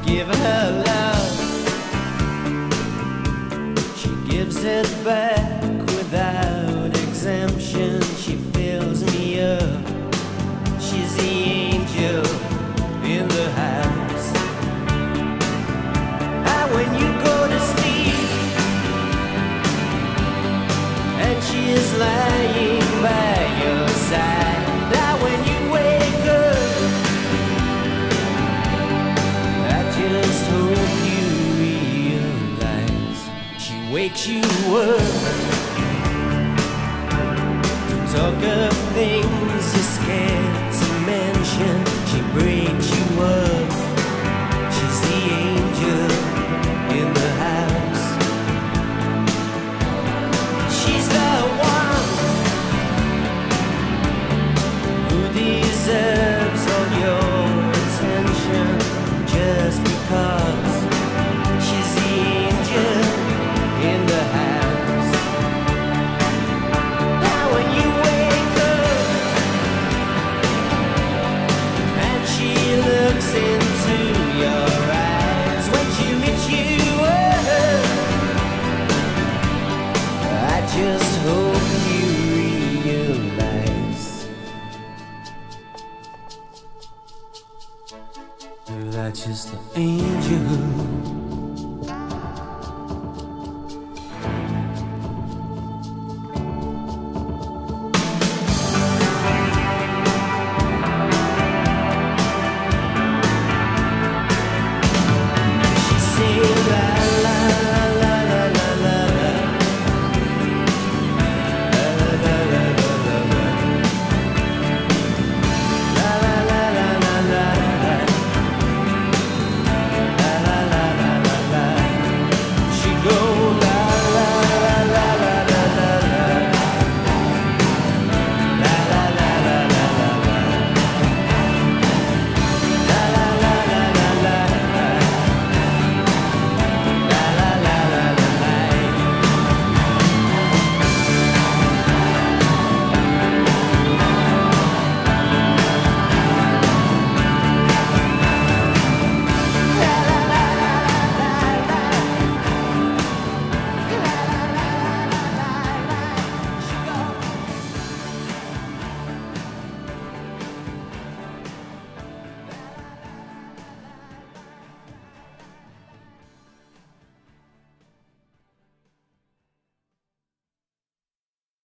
give her love. She gives it back without exemption. She fills me up. She's the angel in the house. And when you go to sleep and she is lying by your side, that when you wake up, I just hope you realize she wakes you up to talk of things you're scared to mention. She breaks you up. She's the angel in the house. She's the one who deserves all your attention just because she's the angel in the house. Now when you wake up and she looks into your eyes, when she lifts you up, I just hope you realize that she's the angel